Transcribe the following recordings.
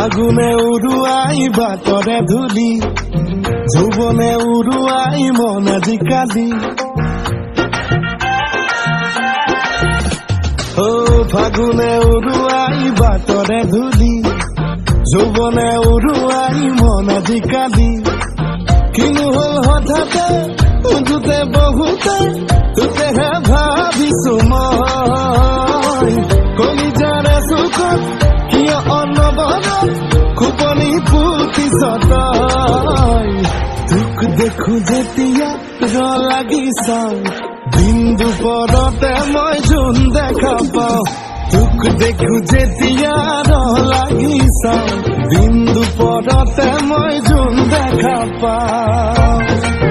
ফাগুনে উৰুৱাই বাটৰে ধূলি যৌৱনে উৰুৱাই মন আজিকালি ফাগুনে উৰুৱাই বাটৰে ধূলি যৌৱনে উৰুৱাই মন আজিকালি কিনো হ'ল হঠাতে উঠোতে বহুতে তোকেহে ভাবিছো মই কলিজাৰে চুকত কিয় অনবৰত খুপনি পুতিছ তই তোক দেখো যেতিয়া লাগি চাওঁ বিন্দু পৰতে মই জোন দেখা পাওঁ তোক দেখো যেতিয়া লাগি চাওঁ বিন্দু পৰতে মই জোন দেখা পাওঁ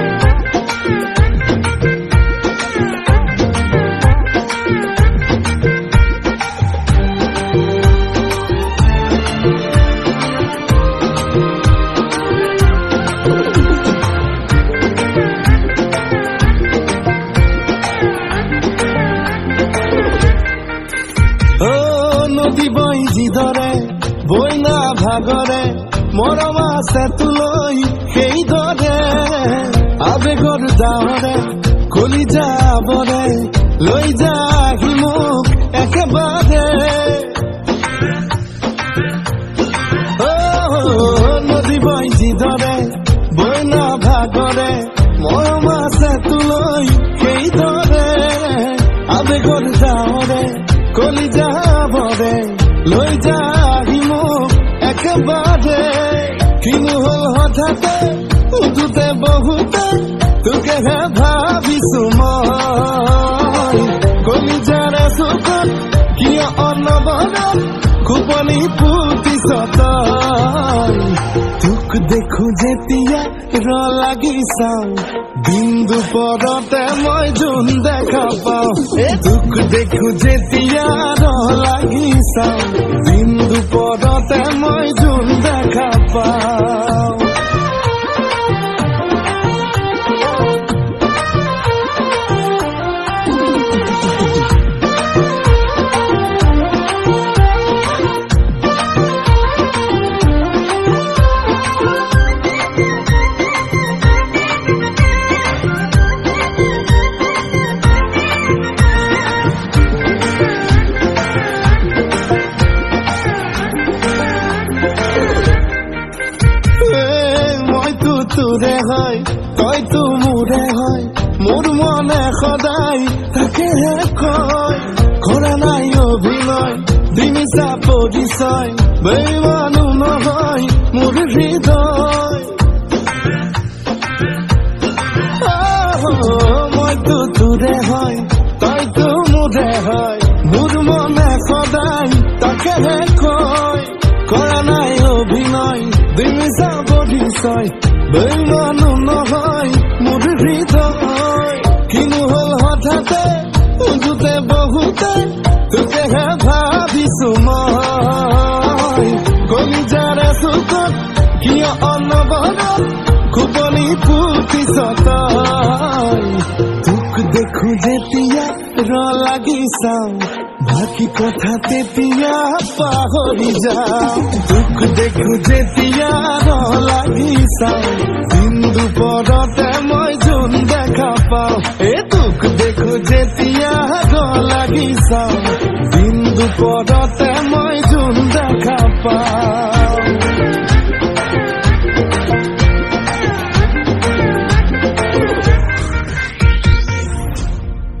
নদী বৈ যিদৰে বৈ না ভাগৰে মৰম আছে তোলৈ সেইদৰে আবেগৰ দাৱৰে কলিজাবৰে লৈ যাহি মোক একেবাৰে নদী বৈ যিদৰে বৈ না ভাগৰে মৰম আছে তোলৈ সেইদৰে আবেগৰ দাৱৰে কলিজাবৰে লৈ যাহি মোক একেবাৰে কিনো হ'ল হঠাতে উঠোতে বহুতে তোকেহে ভাবিছো মই কলিজাৰে চুকত কিয় অনবৰত খুপনি পুতিছ তই তোক দেখো যেতিয়া লাগি চাওঁ বিন্দু পৰতে মই জোন দেখা পাওঁ তোক দেখো যেতিয়া লাগি চাওঁ বিন্দু পৰতে মই জোন দেখা পাওঁ তোৰে হয় তইতো মোৰে হয় মোৰ মনে সদায় তাকেহে কয় কৰা নাই অভিনয় দিমিছা পৰিচয় বেইমানো নহয় মোৰ হৃদয় মইতো তোৰে হয় তইতো মোৰে হয় মোৰ মনে সদায় তাকেহে কয় কৰা নাই অভিনয় দিমিছা পৰিচয় বেইমানো নহয় মোৰ হৃদয় কিনো হ'ল হঠাতে উঠোতে বহুতে তোকেহে ভাবিছো মই কলিজাৰে চুকত কিয় অনবৰত খুপনি পুতিছ তই তোক দেখো যেতিয়া লাগি চাওঁ বাকী কথা তেতিয়া পাহৰি যাওঁ তোক দেখো যেতিয়া লাগি চাওঁ বিন্দু পৰতে মই জোন দেখা পাওঁ তোক দেখো যেতিয়া লাগি চাওঁ বিন্দু পৰতে